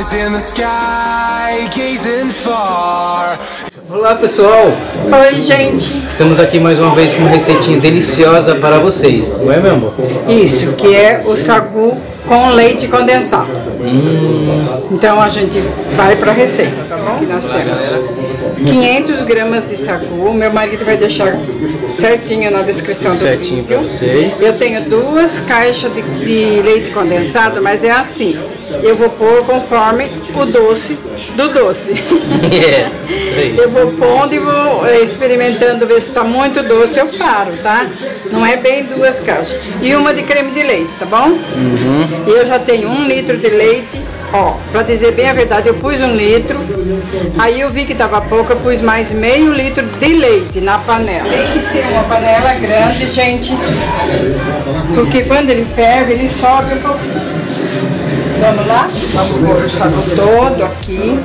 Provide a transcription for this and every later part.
eyes in the sky, gazing far. Olá pessoal! Oi gente! Estamos aqui mais uma vez com uma receitinha deliciosa para vocês, não é meu amor? Isso, que é o sagu com leite condensado. Então a gente vai para a receita, tá bom? Que nós temos 500 gramas de sagu, meu marido vai deixar certinho na descrição do Certinho vídeo. para vocês. Eu tenho 2 caixas de leite condensado, mas é assim, eu vou pôr conforme o doce do doce. Eu vou pondo e vou experimentando, ver se está muito doce, eu paro, tá? Não é bem 2 caixas. E uma de creme de leite, tá bom? E eu já tenho 1 litro de leite. Ó, pra dizer bem a verdade, eu pus 1 litro, aí eu vi que tava pouco, eu pus mais meio litro de leite na panela. Tem que ser uma panela grande, gente, porque quando ele ferve, ele sobe um pouquinho. Vamos lá? Vamos pôr o sagu todo aqui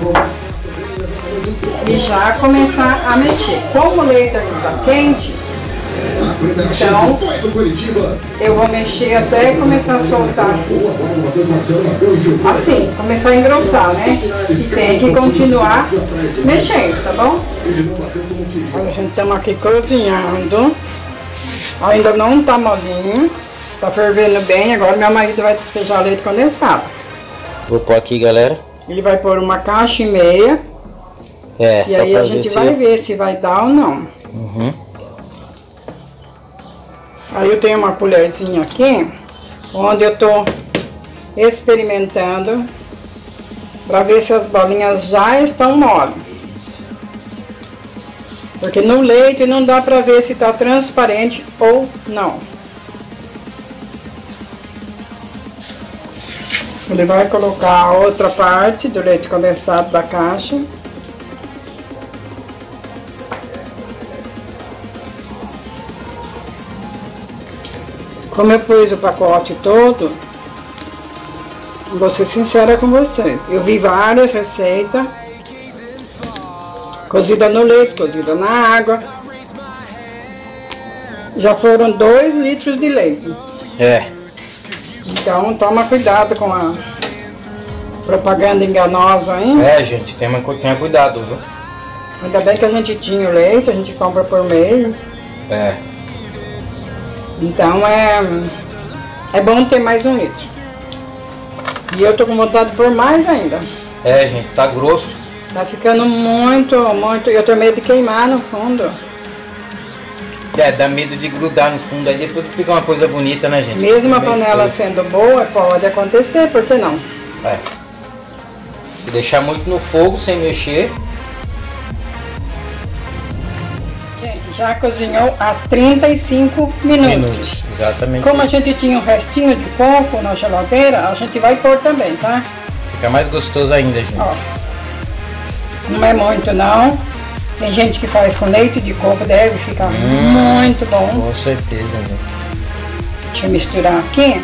e já começar a mexer. Como o leite aqui tá quente, então eu vou mexer até começar a soltar, assim, começar a engrossar, né? E tem que continuar mexendo, tá bom? Olha, a gente estamos aqui cozinhando, ainda não tá molinho, tá fervendo bem. Agora meu marido vai despejar leite condensado. Vou pôr aqui, galera. Ele vai pôr 1,5 caixas. É, E só aí pra a gente ver vai ver se vai dar ou não. Aí eu tenho uma colherzinha aqui, onde eu tô experimentando para ver se as bolinhas já estão mole. Porque no leite não dá para ver se tá transparente ou não. Ele vai colocar a outra parte do leite condensado da caixa. Como eu pus o pacote todo, vou ser sincera com vocês, eu vi várias receitas, cozida no leite, cozida na água, já foram 2 litros de leite. Então toma cuidado com a propaganda enganosa, hein? Gente, tenha cuidado, viu? Ainda bem que a gente tinha o leite, a gente compra por meio. Então é bom ter mais 1 litro. E eu tô com vontade de pôr mais ainda. Gente, tá grosso. Tá ficando muito. Eu tô medo de queimar no fundo. Dá medo de grudar no fundo, aí depois fica uma coisa bonita, né, gente? Mesmo a panela sendo boa, pode acontecer, por que não? Se deixar muito no fogo, sem mexer. Gente, já cozinhou há 35 minutos. Exatamente. Como a gente tinha um restinho de coco na geladeira, a gente vai pôr também, tá? Fica mais gostoso ainda, gente. Ó, não é muito não. Tem gente que faz com leite de coco, deve ficar muito bom. Com certeza, gente. Deixa eu misturar aqui.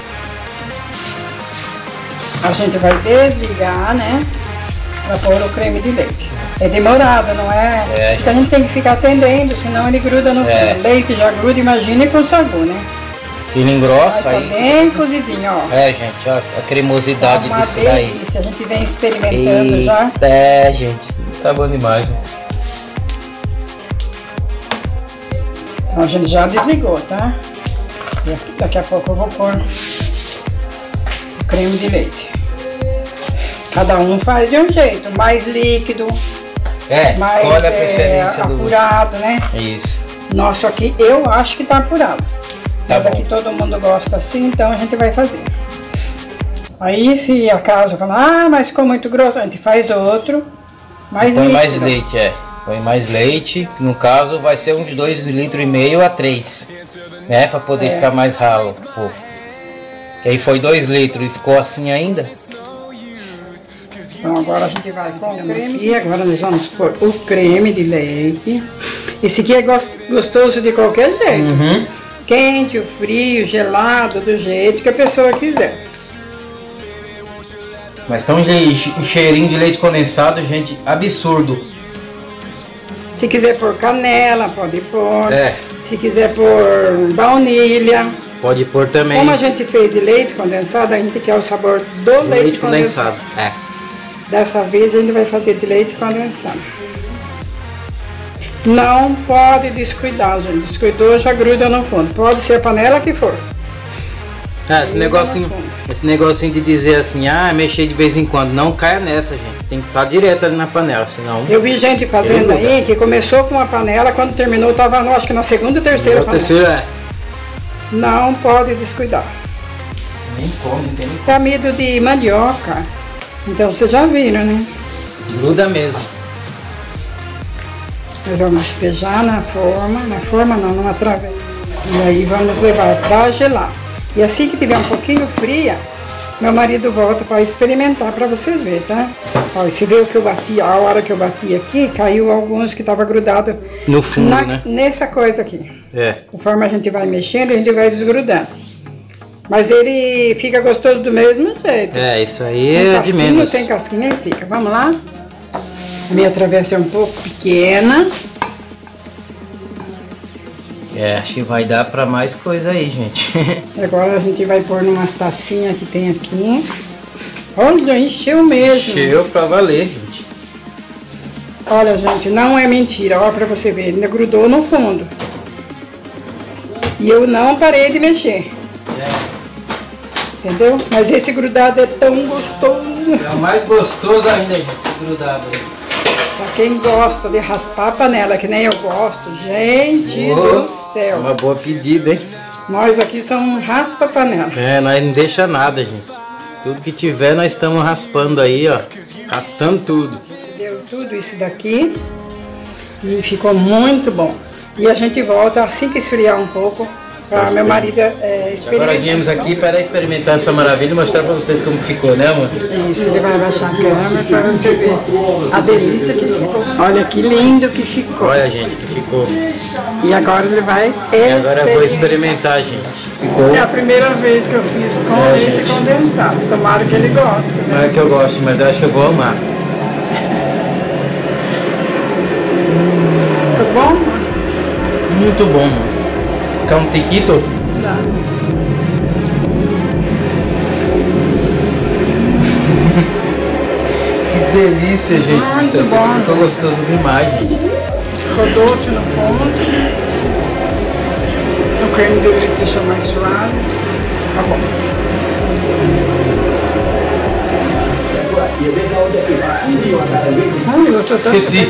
A gente vai desligar, né? Pra pôr o creme de leite. É demorado, não é? Porque a gente tem que ficar atendendo, senão ele gruda no fundo. Leite já gruda, imagine com sagu, né? Ele engrossa aí. Tá bem cozidinho, ó. Gente, ó, a cremosidade disso daí. Uma delícia, a gente vem experimentando já. Gente, tá bom demais. Então a gente já desligou, tá? E daqui a pouco eu vou pôr o creme de leite. Cada um faz de um jeito, mais líquido, mais escolhe a preferência apurado, né? Isso. Nosso aqui, eu acho que tá apurado. Mas bom. Aqui todo mundo gosta assim, então a gente vai fazer. Aí se acaso falar, mas ficou muito grosso, a gente faz outro, mais líquido. Põe mais leite, Põe mais leite, no caso vai ser uns 2,5 litros a 3, né? Pra poder ficar mais ralo, pô. Que aí foi 2 litros e ficou assim ainda. Então agora a gente vai com o creme. E agora nós vamos pôr o creme de leite. Esse aqui é gostoso de qualquer jeito. Quente, frio, gelado, do jeito que a pessoa quiser. Mas tá um cheirinho de leite condensado, gente, absurdo. Se quiser pôr canela, pode pôr. É. Se quiser pôr baunilha. Pode pôr também. Como a gente fez de leite condensado, a gente quer o sabor do leite condensado. É. Dessa vez a gente vai fazer de leite condensado. Não pode descuidar, gente. Descuidou, já gruda no fundo. Pode ser a panela que for. Ah, esse negocinho de dizer assim, mexer de vez em quando, não caia nessa, gente. Tem que estar direto ali na panela, senão... Eu vi gente fazendo aí, que começou com uma panela, quando terminou estava, acho que na segunda ou terceira panela. Terceira, Não pode descuidar. Nem come, tem. É amido de mandioca. Então vocês já viram, né? Gruda mesmo. Nós vamos despejar na forma não, numa travessa. E aí vamos levar para gelar. E assim que tiver um pouquinho fria, meu marido volta para experimentar para vocês verem, tá? Ó, você viu que eu bati, a hora que eu bati aqui, caiu alguns que estavam grudados no fundo, né? Nessa coisa aqui. É. Conforme a gente vai mexendo, a gente vai desgrudando. Mas ele fica gostoso do mesmo jeito. É, isso aí é de menos. Sem casquinha ele fica. Vamos lá? A minha travessa é um pouco pequena. É, acho que vai dar pra mais coisa aí, gente. Agora a gente vai pôr numas tacinhas que tem aqui. Olha, encheu mesmo. Encheu pra valer, gente. Olha, gente, não é mentira. Olha pra você ver, ainda grudou no fundo. E eu não parei de mexer. Entendeu? Mas esse grudado é tão gostoso. É o mais gostoso ainda, gente, esse grudado aí. Pra quem gosta de raspar a panela, que nem eu gosto. Gente do céu. Uma boa pedida, hein? Nós aqui somos raspa-panela. É, nós não deixa nada, gente. Tudo que tiver, nós estamos raspando aí, ó. Catando tudo. Deu tudo isso daqui. E ficou muito bom. E a gente volta assim que esfriar um pouco. Para meu marido experimentar. Agora viemos aqui para experimentar essa maravilha e mostrar para vocês como ficou, né, amor? Isso, ele vai abaixar a câmera para você ver a delícia que ficou. Olha que lindo que ficou. Olha, gente, que ficou. E agora ele vai E agora eu vou experimentar, gente. Ficou. É a primeira vez que eu fiz com leite condensado. Tomara que ele goste. Né? Não é que eu gosto, mas eu acho que eu vou amar. Ficou bom? Muito bom, mano. Quer um tiquito? Tá. Que delícia, gente. Muito Isso bom. ficou gostoso demais, gente. Ficou doce no ponto. O creme dele deixou mais suave. Tá bom. Ai, gostou tanto. Esqueci.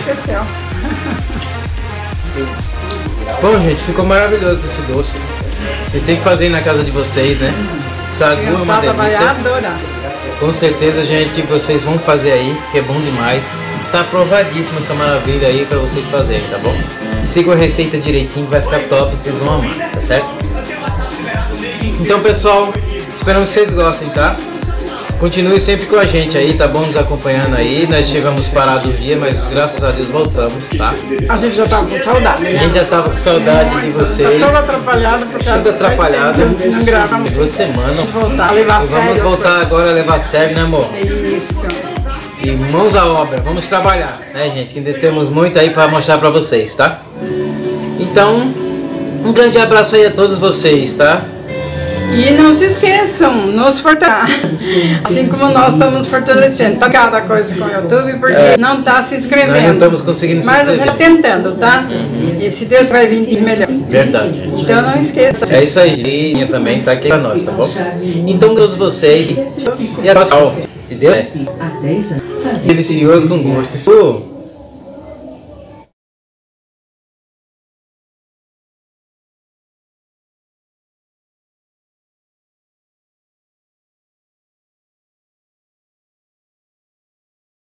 Bom, gente, ficou maravilhoso esse doce. Vocês têm que fazer aí na casa de vocês, né? Sagu é uma Criançada vai delícia. adorar. Com certeza, gente, vocês vão fazer aí, que é bom demais. Tá aprovadíssima essa maravilha aí pra vocês fazerem, tá bom? Sigam a receita direitinho, vai ficar top, vocês vão amar, tá certo? Então, pessoal, esperamos que vocês gostem, tá? Continue sempre com a gente aí, tá bom? Nos acompanhando aí. Nós tivemos parado o dia, mas graças a Deus voltamos, tá? A gente já tava com saudade, né? A gente já tava com saudade de vocês. Tá todo atrapalhado por causa Tudo atrapalhado. Não gravamos. 2 semanas. Voltar a levar a E vamos sério. voltar agora a levar a sério, né, amor? Isso. E mãos à obra, vamos trabalhar, né, gente? Que ainda temos muito aí para mostrar para vocês, tá? Então, um grande abraço aí a todos vocês, tá? E não se esqueçam, nos fortalecer. Assim como nós estamos nos fortalecendo. Tá cada coisa com o YouTube, porque não tá se inscrevendo. Nós não estamos conseguindo se Mas a inscrever. gente tá tentando, tá? E se Deus vai vir os melhores. Verdade, gente. Então não esqueça. É isso aí, Ginha também tá aqui pra nós, tá bom? Então, todos vocês, e a próxima, entendeu? Delicioso com gosto.